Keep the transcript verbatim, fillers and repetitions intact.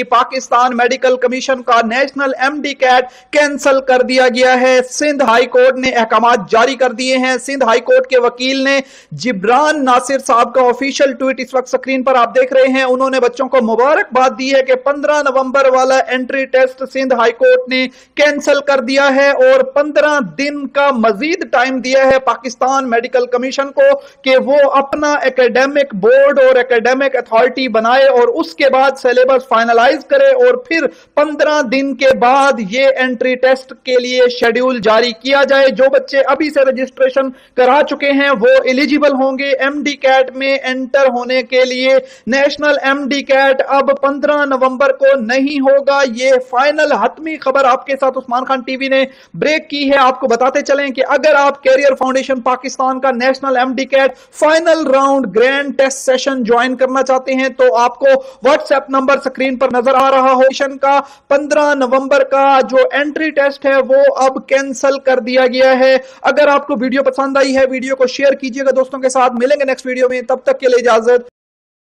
Pakistan medical commission کا national M D CAT cancel کر دیا گیا ہے۔ سندھ ہائی کورٹ نے احکامات جاری کر دیے ہیں۔ سندھ ہائی کورٹ کے وکیل نے جبران ناصر صاحب کا آفیشیل ٹویٹ اس وقت سکرین پر آپ دیکھ رہے ہیں، انہوں نے بچوں کو مبارکباد دی ہے کہ پندرہ نومبر والا entry test Sindh high court نے کینسل کر دیا ہے اور پندرہ دن کا مزید ٹائم دیا ہے پاکستان میڈیکل کمیشن کو کہ وہ اپنا ایکیڈیمک بورڈ اور ایکیڈیمک اتھارٹی بنائے اور اس کے بعد سیلیبس فائنلائز کرے اور پھر پندرہ دن کے بعد یہ انٹری ٹیسٹ کے لیے شیڈیول جاری کیا جائے۔ جو بچے ابھی سے رجسٹریشن کرا چکے ہیں وہ ایلیجیبل ہوں گے ایم ڈی کیٹ میں انٹر ہونے کے لیے۔ نیشنل ایم ڈی کیٹ اب پندرہ نومبر کو نہیں ہوگا۔ یہ فائنل حتمی خبر آپ کے ساتھ عثمان خان ٹی وی نے بریک کی ہے۔ آپ کو بتاتے چلیں کہ اگر آپ کیریئر فاؤنڈیشن پاکستان کا national M D CAT final round grand test session join کرنا چاہتے ہیں تو آپ کو واٹس ایپ نمبر سکرین پر نظر آ رہا ہو۔ کا پندرہ نومبر کا جو انٹری ٹیسٹ ہے وہ اب کینسل کر دیا گیا ہے۔ اگر آپ کو ویڈیو پسند آئی ہے ویڈیو کو شیئر کیجئے گا دوستوں کے ساتھ۔ ملیں گے نیکسٹ ویڈیو میں، تب تک کے لیے اجازت۔